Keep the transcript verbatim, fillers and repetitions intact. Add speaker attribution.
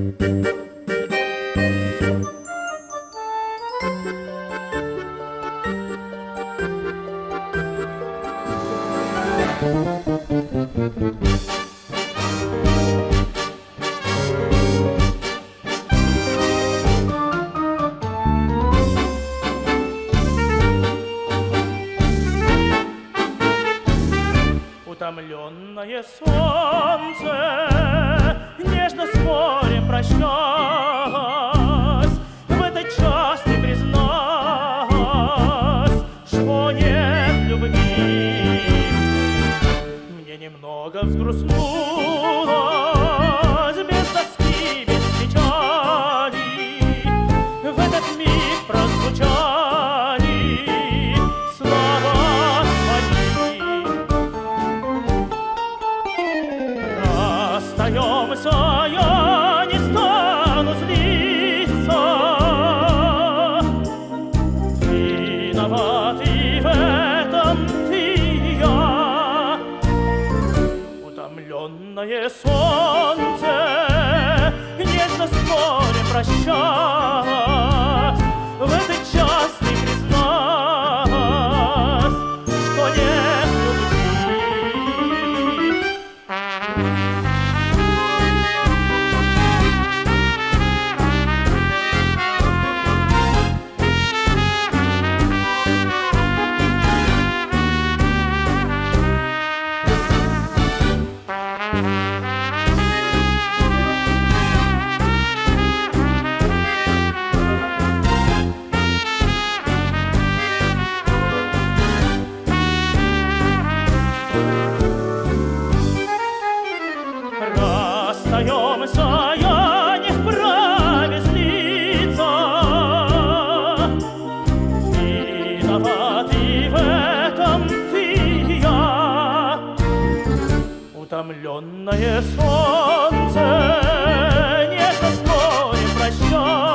Speaker 1: Утомленное солнце нежно с морем прощалось. В этот час ты призналась, что нет любви. Мне немного взгрустнулось, без тоски, без печали. В этот миг прозвучали слова твои. Расстаемся, я не стану злиться. Виноват и в этом ты и я. Утомленное солнце нежно с морем прощалось. В этот час ты призналась, что нет любви. Расстаемся, я не вправе злиться. Виноват и в этом ты и я. Утомленное солнце нежно с морем прощалось.